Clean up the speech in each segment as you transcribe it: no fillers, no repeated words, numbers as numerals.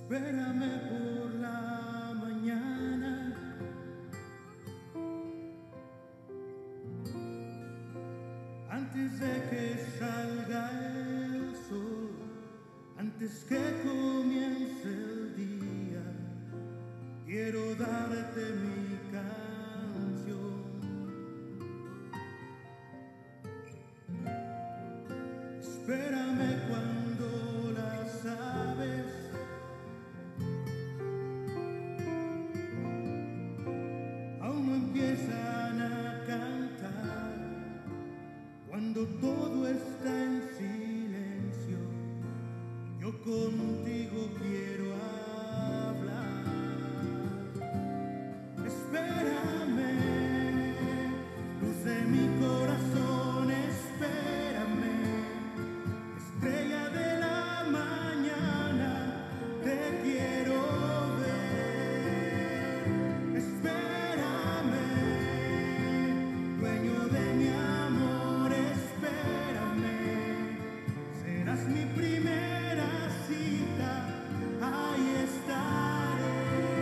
Espérame por la mañana, antes de que salga el sol, antes que comience el día, quiero darte mi canción. Espérame cuando las aves aún no empiezan a cantar, cuando todo está en silencio, yo contigo quiero hablar. Espérame, luz de mi corazón, espérame, estrella de la mañana, te quiero ver. Espérame, dueño de mi amor, espérame, serás mi primera cita, ahí estaré.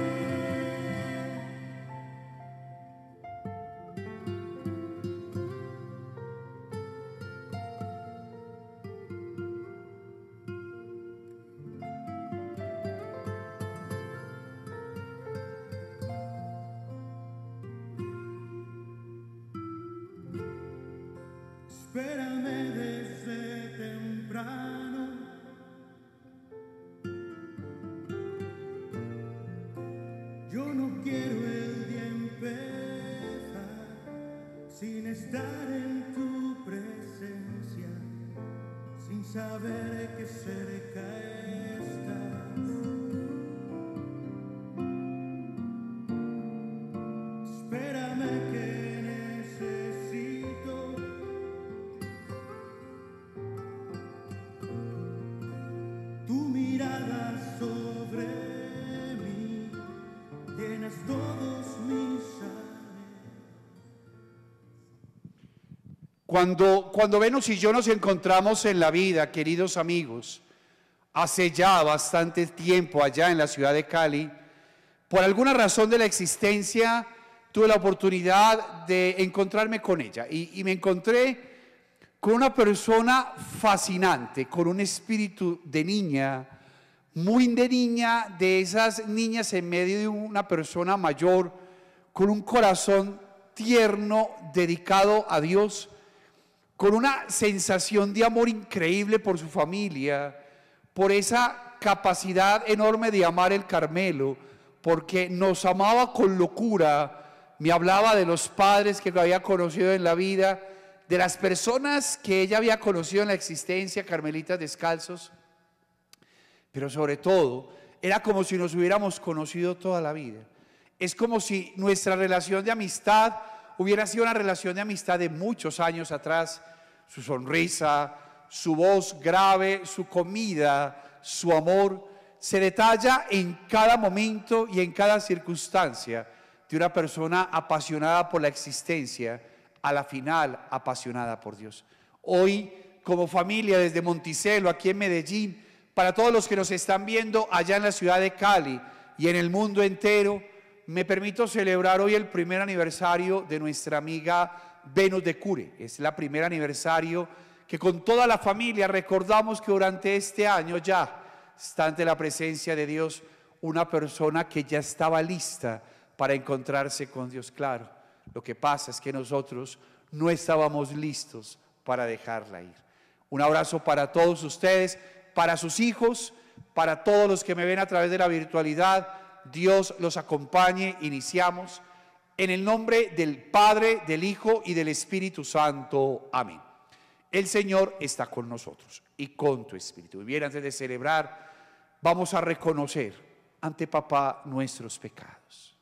Espérame desde temprano, yo no quiero el día empezar sin estar en tu presencia, sin saber que cerca estás. Espérame que necesito tu mirada sobre mí, llenas todos mis anhelos. Cuando Venus y yo nos encontramos en la vida, queridos amigos, hace ya bastante tiempo allá en la ciudad de Cali, por alguna razón de la existencia tuve la oportunidad de encontrarme con ella y me encontré con una persona fascinante, con un espíritu de niña, muy de niña, de esas niñas en medio de una persona mayor, con un corazón tierno, dedicado a Dios, con una sensación de amor increíble por su familia, por esa capacidad enorme de amar el Carmelo, porque nos amaba con locura. Me hablaba de los padres que había conocido en la vida, de las personas que ella había conocido en la existencia, carmelitas descalzos, pero sobre todo, era como si nos hubiéramos conocido toda la vida. Es como si nuestra relación de amistad hubiera sido una relación de amistad de muchos años atrás. Su sonrisa, su voz grave, su comida, su amor, se detalla en cada momento y en cada circunstancia de una persona apasionada por la existencia, a la final apasionada por Dios. Hoy, como familia desde Monticello, aquí en Medellín, para todos los que nos están viendo allá en la ciudad de Cali y en el mundo entero, me permito celebrar hoy el primer aniversario de nuestra amiga Venus de Cure. Es el primer aniversario que con toda la familia recordamos que durante este año ya está ante la presencia de Dios una persona que ya estaba lista para encontrarse con Dios. Claro, lo que pasa es que nosotros no estábamos listos para dejarla ir. Un abrazo para todos ustedes, para sus hijos, para todos los que me ven a través de la virtualidad. Dios los acompañe. Iniciamos en el nombre del Padre, del Hijo y del Espíritu Santo. Amén. El Señor está con nosotros y con tu espíritu. Y bien, antes de celebrar, vamos a reconocer ante Papá nuestros pecados.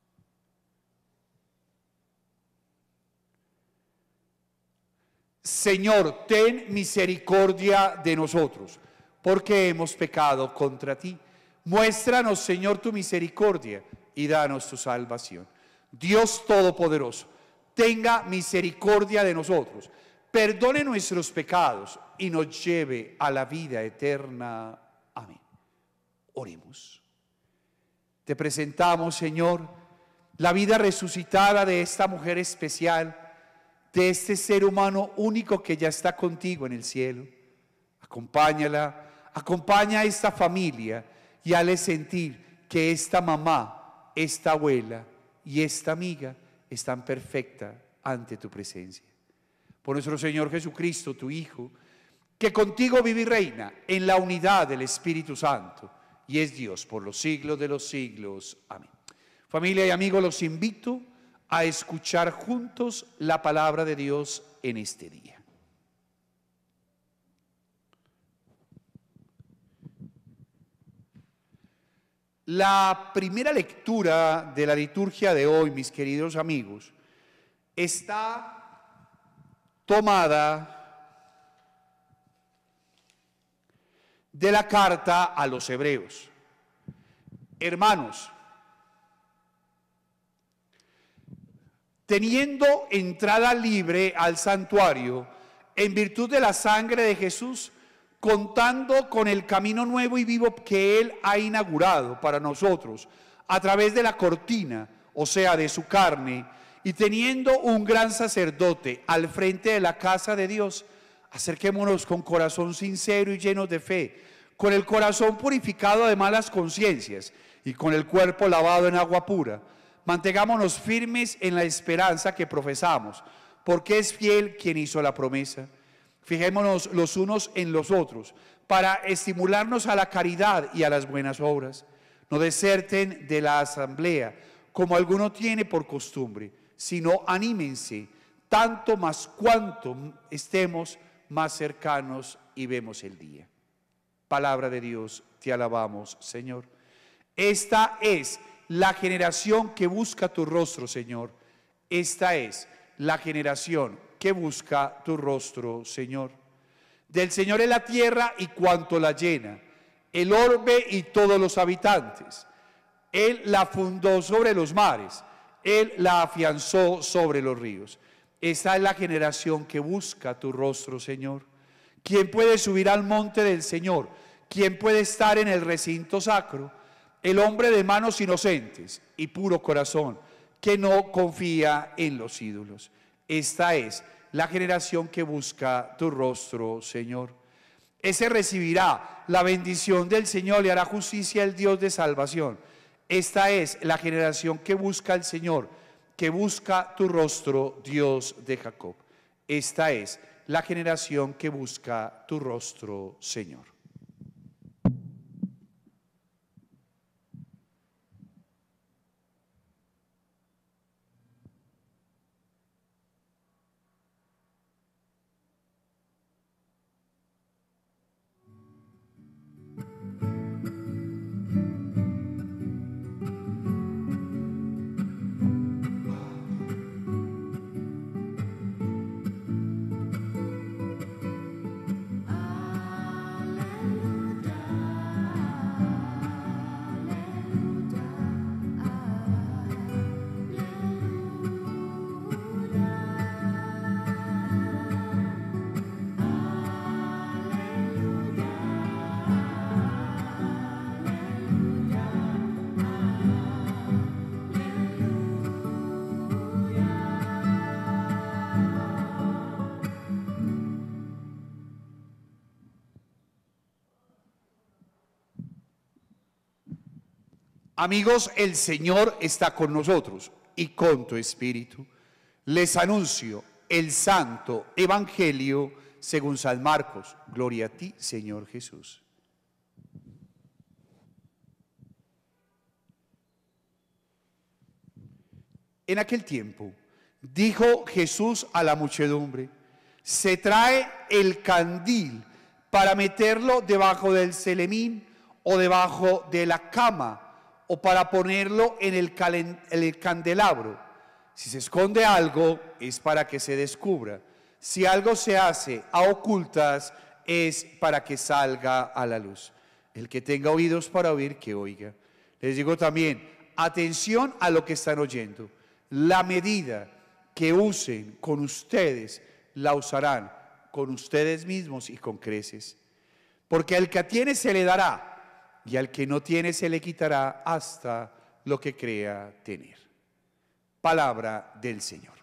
Señor, ten misericordia de nosotros, porque hemos pecado contra ti. Muéstranos, Señor, tu misericordia y danos tu salvación. Dios Todopoderoso, tenga misericordia de nosotros, perdone nuestros pecados y nos lleve a la vida eterna. Amén. Oremos. Te presentamos, Señor, la vida resucitada de esta mujer especial, de este ser humano único que ya está contigo en el cielo. Acompáñala, acompaña a esta familia y hazle sentir que esta mamá, esta abuela y esta amiga están perfectas ante tu presencia. Por nuestro Señor Jesucristo, tu Hijo, que contigo vive y reina en la unidad del Espíritu Santo y es Dios por los siglos de los siglos. Amén. Familia y amigos, los invito a escuchar juntos la palabra de Dios en este día. La primera lectura de la liturgia de hoy, mis queridos amigos, está tomada de la carta a los Hebreos. Hermanos, teniendo entrada libre al santuario, en virtud de la sangre de Jesús, contando con el camino nuevo y vivo que Él ha inaugurado para nosotros, a través de la cortina, o sea, de su carne, y teniendo un gran sacerdote al frente de la casa de Dios, acerquémonos con corazón sincero y llenos de fe, con el corazón purificado de malas conciencias y con el cuerpo lavado en agua pura. Mantengámonos firmes en la esperanza que profesamos, porque es fiel quien hizo la promesa. Fijémonos los unos en los otros para estimularnos a la caridad y a las buenas obras. No deserten de la asamblea, como alguno tiene por costumbre, sino anímense, tanto más cuanto estemos más cercanos y vemos el día. Palabra de Dios, te alabamos, Señor. Esta es la generación que busca tu rostro, Señor. Esta es la generación que busca tu rostro, Señor. Del Señor es la tierra y cuanto la llena, el orbe y todos los habitantes. Él la fundó sobre los mares, Él la afianzó sobre los ríos. Esta es la generación que busca tu rostro, Señor. ¿Quién puede subir al monte del Señor? ¿Quién puede estar en el recinto sacro? El hombre de manos inocentes y puro corazón, que no confía en los ídolos. Esta es la generación que busca tu rostro, Señor. Ese recibirá la bendición del Señor y hará justicia el Dios de salvación. Esta es la generación que busca al Señor, que busca tu rostro, Dios de Jacob. Esta es la generación que busca tu rostro, Señor. Amigos, el Señor está con nosotros y con tu espíritu. Les anuncio el santo evangelio según San Marcos. Gloria a ti, Señor Jesús. En aquel tiempo dijo Jesús a la muchedumbre: se trae el candil para meterlo debajo del celemín o debajo de la cama, o para ponerlo en el candelabro. Si se esconde algo, es para que se descubra. Si algo se hace a ocultas, es para que salga a la luz. El que tenga oídos para oír, que oiga. Les digo también, atención a lo que están oyendo. La medida que usen con ustedes, la usarán con ustedes mismos y con creces. Porque al que tiene se le dará, y al que no tiene se le quitará hasta lo que crea tener. Palabra del Señor.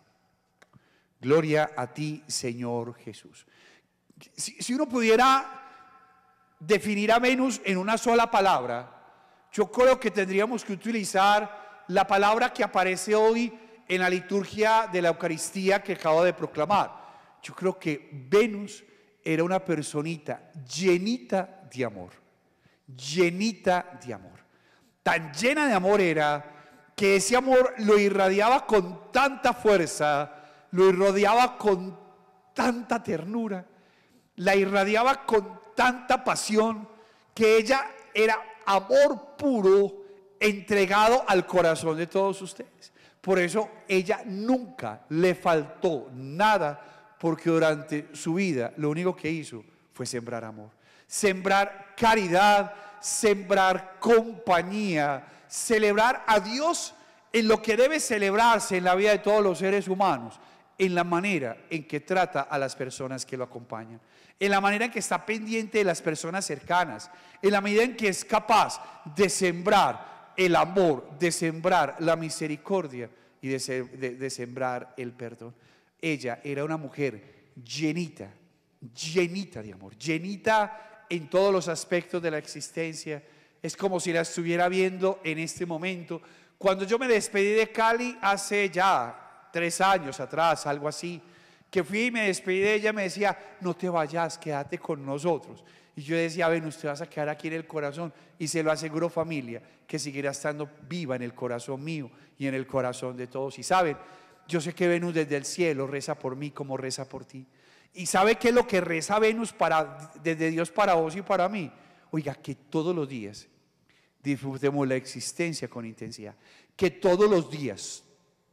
Gloria a ti, Señor Jesús. Si uno pudiera definir a Venus en una sola palabra, yo creo que tendríamos que utilizar la palabra que aparece hoy en la liturgia de la Eucaristía que acabo de proclamar. Yo creo que Venus era una personita llenita de amor, llenita de amor. Tan llena de amor era que ese amor lo irradiaba con tanta fuerza, lo irradiaba con tanta ternura, la irradiaba con tanta pasión, que ella era amor puro entregado al corazón de todos ustedes. Por eso ella nunca le faltó nada, porque durante su vida lo único que hizo fue sembrar amor, sembrar caridad, sembrar compañía, celebrar a Dios en lo que debe celebrarse en la vida de todos los seres humanos, en la manera en que trata a las personas que lo acompañan, en la manera en que está pendiente de las personas cercanas, en la medida en que es capaz de sembrar el amor, de sembrar la misericordia y de sembrar el perdón. Ella era una mujer llenita, llenita de amor, llenita en todos los aspectos de la existencia. Es como si la estuviera viendo en este momento. Cuando yo me despedí de Cali hace ya 3 años atrás, algo así, que fui y me despedí de ella, me decía: no te vayas, quédate con nosotros. Y yo decía: ven, usted vas a quedar aquí en el corazón, y se lo aseguro, familia, que seguirá estando viva en el corazón mío y en el corazón de todos. Y saben, yo sé que Venus desde el cielo reza por mí como reza por ti. ¿Y sabe qué es lo que reza Venus desde Dios para vos y para mí? Oiga, que todos los días disfrutemos la existencia con intensidad, que todos los días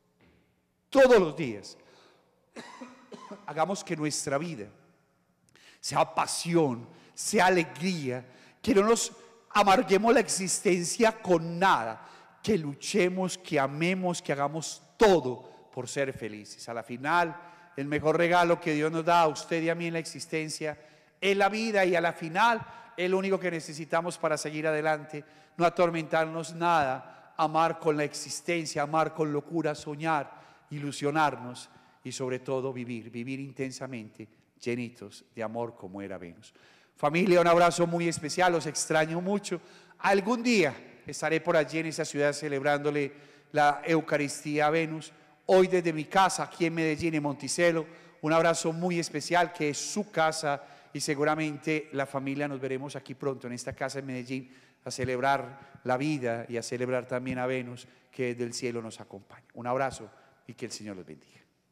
hagamos que nuestra vida sea pasión, sea alegría, que no nos amarguemos la existencia con nada, que luchemos, que amemos, que hagamos todo por ser felices. A la final, el mejor regalo que Dios nos da a usted y a mí en la existencia es la vida, y a la final es lo único que necesitamos para seguir adelante, no atormentarnos nada, amar con la existencia, amar con locura, soñar, ilusionarnos y sobre todo vivir intensamente, llenitos de amor como era Venus. Familia, un abrazo muy especial, los extraño mucho. Algún día estaré por allí en esa ciudad celebrándole la Eucaristía a Venus. Hoy desde mi casa aquí en Medellín, en Monticello, un abrazo muy especial, que es su casa, y seguramente la familia nos veremos aquí pronto en esta casa en Medellín a celebrar la vida y a celebrar también a Venus, que desde el cielo nos acompaña. Un abrazo y que el Señor los bendiga.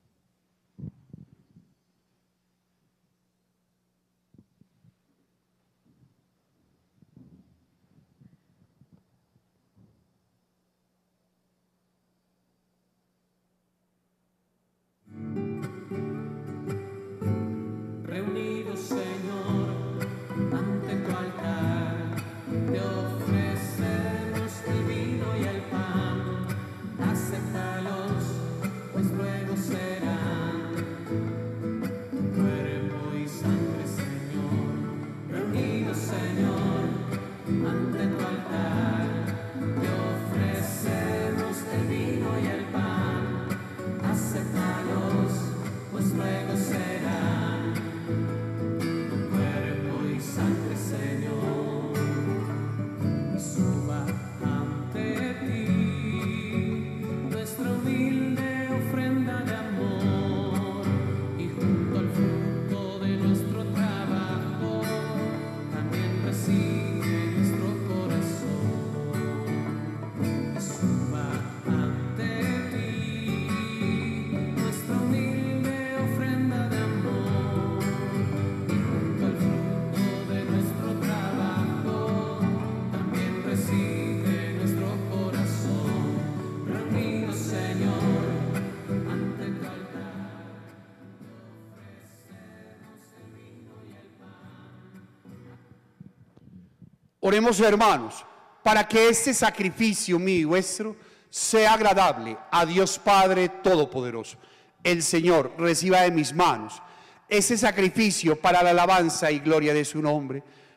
Reunidos, Señor, ante tu altar, te ofrecemos el vino y el pan. Acéptalos, pues luego serán tu cuerpo y sangre, Señor. Reunidos, Señor, ante tu altar, te ofrecemos el vino y el pan. Acéptalos, pues luego serán tu cuerpo y sangre, Señor. Y suba ante ti nuestra humilde ofrenda de amor, y junto al fruto de nuestro trabajo también recibe nuestro corazón. Y suba ante ti nuestra humilde ofrenda de amor, y junto al fruto de nuestro trabajo también recibe nuestro corazón. Reunidos, Señor, ante tu altar, te ofrecemos el vino y el pan. Oremos, hermanos, para que este sacrificio mío y vuestro sea agradable a Dios Padre Todopoderoso. El Señor reciba de mis manos ese sacrificio para la alabanza y gloria de su nombre,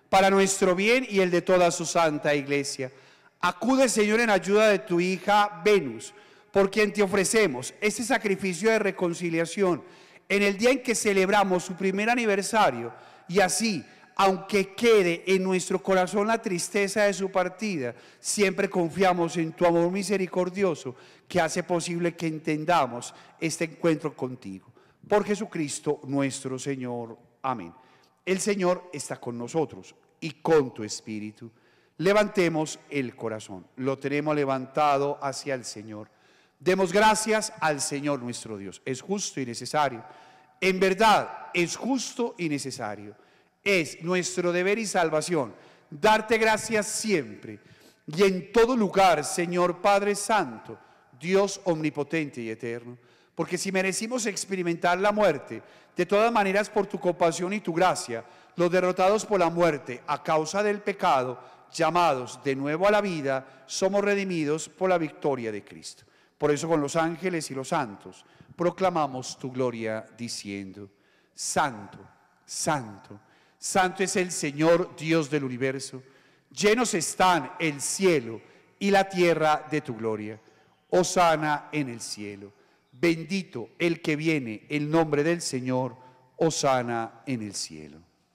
para nuestro bien y el de toda su santa iglesia. Acude, Señor, en ayuda de tu hija Venus, por quien te ofrecemos este sacrificio de reconciliación en el día en que celebramos su primer aniversario, y así, aunque quede en nuestro corazón la tristeza de su partida, siempre confiamos en tu amor misericordioso que hace posible que entendamos este encuentro contigo. Por Jesucristo nuestro Señor. Amén. El Señor está con nosotros y con tu espíritu. Levantemos el corazón. Lo tenemos levantado hacia el Señor. Demos gracias al Señor nuestro Dios. Es justo y necesario. En verdad, es justo y necesario. Es nuestro deber y salvación darte gracias siempre y en todo lugar, Señor Padre Santo, Dios omnipotente y eterno. Porque si merecimos experimentar la muerte, de todas maneras por tu compasión y tu gracia, los derrotados por la muerte a causa del pecado, llamados de nuevo a la vida, somos redimidos por la victoria de Cristo. Por eso con los ángeles y los santos proclamamos tu gloria diciendo: Santo, Santo, Santo es el Señor Dios del universo. Llenos están el cielo y la tierra de tu gloria. Hosana en el cielo. Bendito el que viene en nombre del Señor. Hosana en el cielo.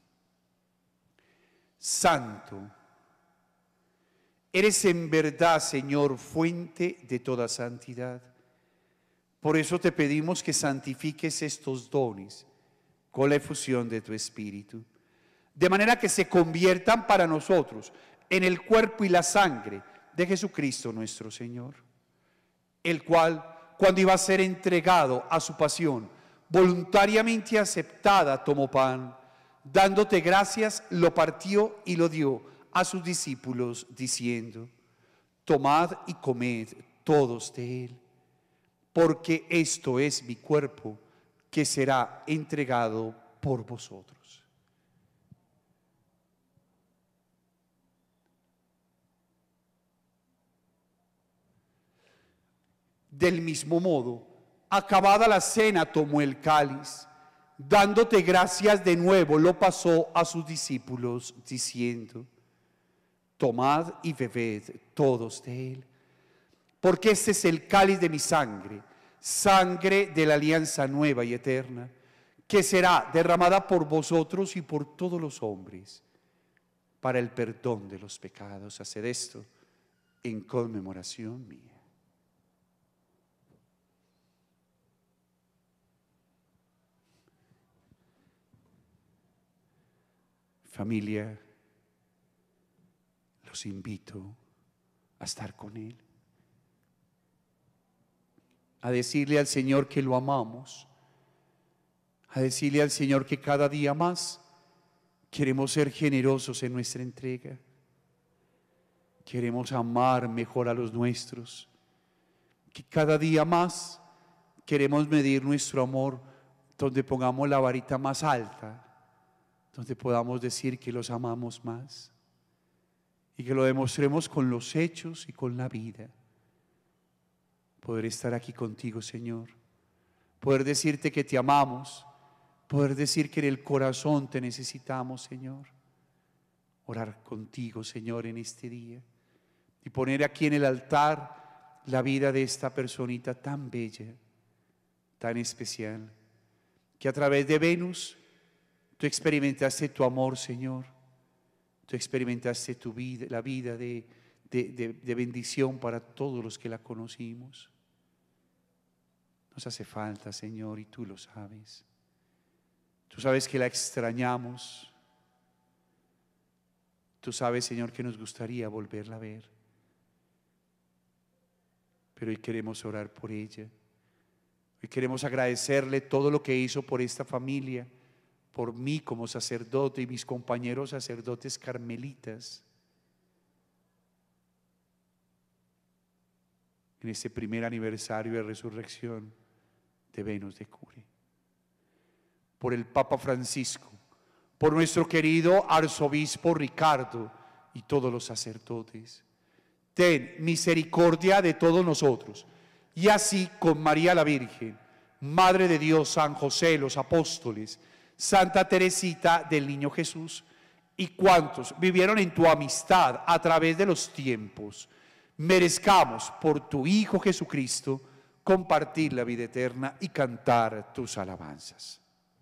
Santo, eres en verdad, Señor, fuente de toda santidad. Por eso te pedimos que santifiques estos dones con la efusión de tu Espíritu, de manera que se conviertan para nosotros en el cuerpo y la sangre de Jesucristo nuestro Señor, el cual, cuando iba a ser entregado a su pasión, voluntariamente aceptada, tomó pan, dándote gracias, lo partió y lo dio a sus discípulos, diciendo: tomad y comed todos de él, porque esto es mi cuerpo, que será entregado por vosotros. Del mismo modo, acabada la cena, tomó el cáliz, dándote gracias de nuevo, lo pasó a sus discípulos, diciendo: tomad y bebed todos de él, porque este es el cáliz de mi sangre, sangre de la alianza nueva y eterna, que será derramada por vosotros y por todos los hombres, para el perdón de los pecados. Haced esto en conmemoración mía. Familia, los invito a estar con Él, a decirle al Señor que lo amamos, a decirle al Señor que cada día más queremos ser generosos en nuestra entrega, queremos amar mejor a los nuestros, que cada día más queremos medir nuestro amor donde pongamos la varita más alta, donde podamos decir que los amamos más y que lo demostremos con los hechos y con la vida. Poder estar aquí contigo, Señor, poder decirte que te amamos, poder decir que en el corazón te necesitamos, Señor. Orar contigo, Señor, en este día y poner aquí en el altar la vida de esta personita tan bella, tan especial, que a través de Venus tú experimentaste tu amor, Señor. Tú experimentaste tu vida, la vida de bendición para todos los que la conocimos. Nos hace falta, Señor, y tú lo sabes. Tú sabes que la extrañamos. Tú sabes, Señor, que nos gustaría volverla a ver. Pero hoy queremos orar por ella. Hoy queremos agradecerle todo lo que hizo por esta familia, por mí como sacerdote y mis compañeros sacerdotes carmelitas en este primer aniversario de resurrección de Venus de Cure, por el Papa Francisco, por nuestro querido arzobispo Ricardo y todos los sacerdotes. Ten misericordia de todos nosotros, y así con María la Virgen, Madre de Dios, San José, los apóstoles, Santa Teresita del Niño Jesús y cuantos vivieron en tu amistad a través de los tiempos, merezcamos por tu Hijo Jesucristo compartir la vida eterna y cantar tus alabanzas.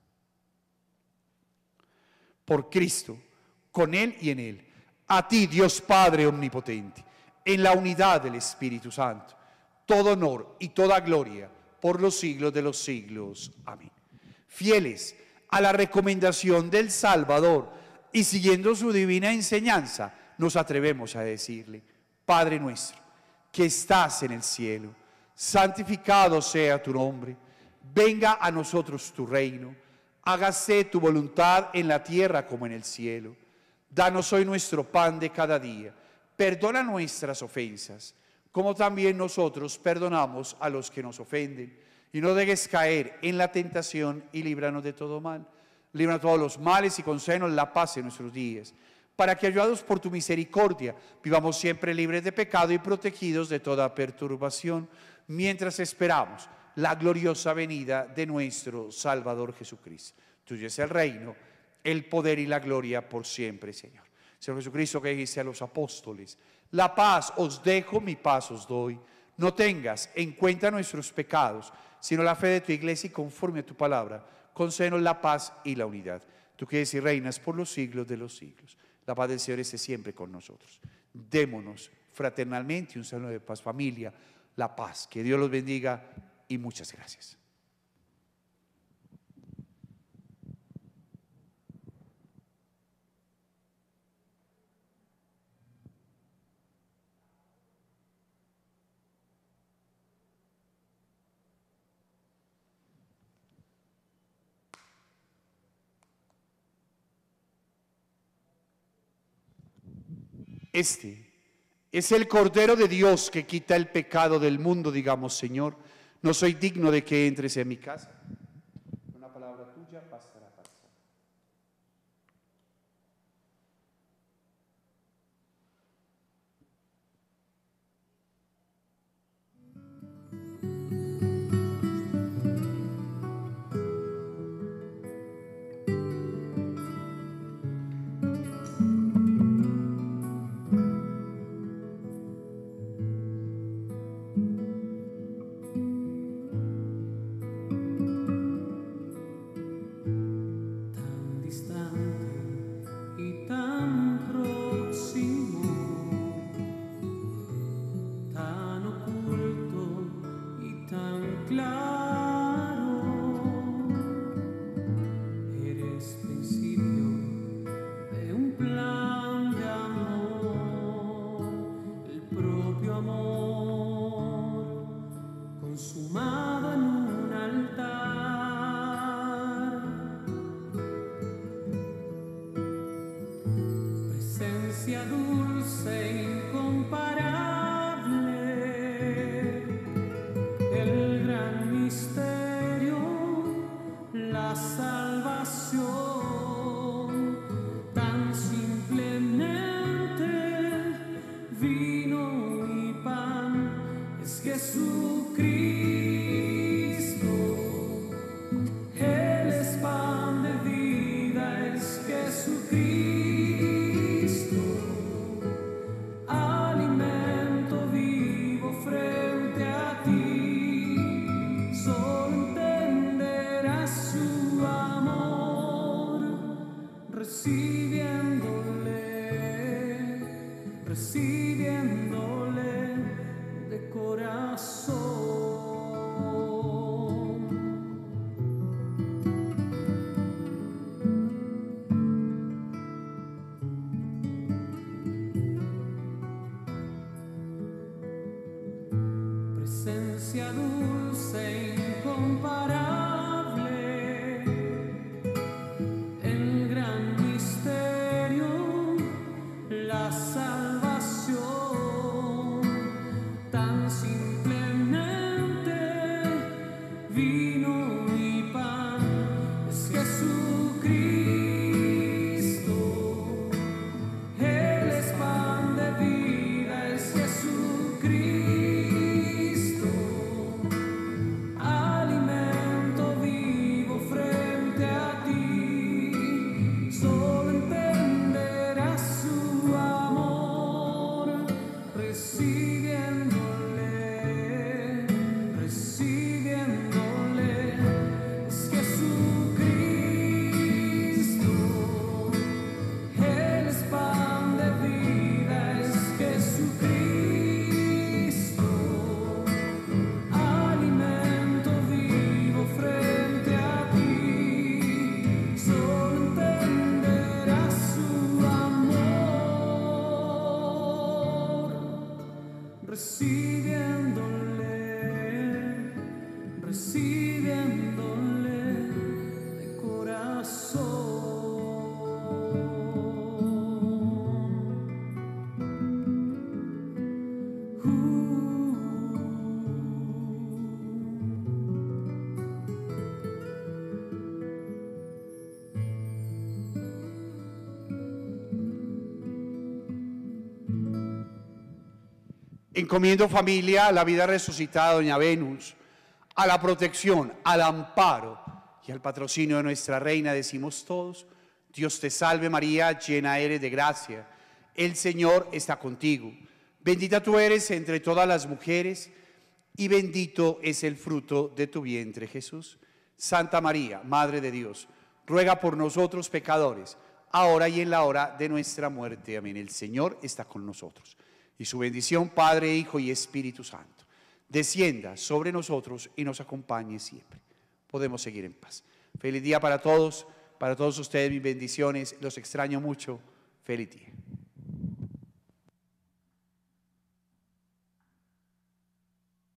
Por Cristo, con Él y en Él, a ti, Dios Padre omnipotente, en la unidad del Espíritu Santo, todo honor y toda gloria por los siglos de los siglos. Amén. Fieles a la recomendación del Salvador y siguiendo su divina enseñanza, nos atrevemos a decirle: Padre nuestro, que estás en el cielo, santificado sea tu nombre, venga a nosotros tu reino, hágase tu voluntad en la tierra como en el cielo. Danos hoy nuestro pan de cada día, perdona nuestras ofensas, como también nosotros perdonamos a los que nos ofenden, y no dejes caer en la tentación y líbranos de todo mal. Líbranos de todos los males y concédenos la paz en nuestros días, para que, ayudados por tu misericordia, vivamos siempre libres de pecado y protegidos de toda perturbación, mientras esperamos la gloriosa venida de nuestro Salvador Jesucristo. Tuyo es el reino, el poder y la gloria por siempre, Señor. Señor Jesucristo, que dijiste a los apóstoles: la paz os dejo, mi paz os doy. No tengas en cuenta nuestros pecados, sino la fe de tu iglesia, y conforme a tu palabra, concédenos la paz y la unidad. Tú que eres y reinas por los siglos de los siglos. La paz del Señor esté siempre con nosotros. Démonos fraternalmente un saludo de paz, familia, la paz. Que Dios los bendiga y muchas gracias. Este es el Cordero de Dios que quita el pecado del mundo. Digamos: Señor, no soy digno de que entres en mi casa. Una palabra tuya bastará para salvar. Tan distante y tan próximo, tan oculto y tan claro, eres principio de un plan de amor, el propio amor consumado en un altar. Presencia dulce e incomparable, el gran misterio, la salvación, tan simplemente vino y pan, es Jesucristo. Él es pan de vida, es Jesucristo. Alimento vivo frente a ti, solo entenderás su amor, recibiéndole de corazón. Presencia dulce e incomparable, el gran misterio, la salvación, tan simplemente vino y pan, es Jesucristo. Él es pan de vida, es Jesucristo. Alimento Encomiendo familia a la vida resucitada, doña Venus, a la protección, al amparo y al patrocinio de nuestra reina, decimos todos: Dios te salve María, llena eres de gracia, el Señor está contigo. Bendita tú eres entre todas las mujeres y bendito es el fruto de tu vientre, Jesús. Santa María, Madre de Dios, ruega por nosotros pecadores, ahora y en la hora de nuestra muerte. Amén. El Señor está con nosotros. Y su bendición, Padre, Hijo y Espíritu Santo, descienda sobre nosotros y nos acompañe siempre. Podemos seguir en paz. Feliz día para todos ustedes, mis bendiciones. Los extraño mucho. Feliz día.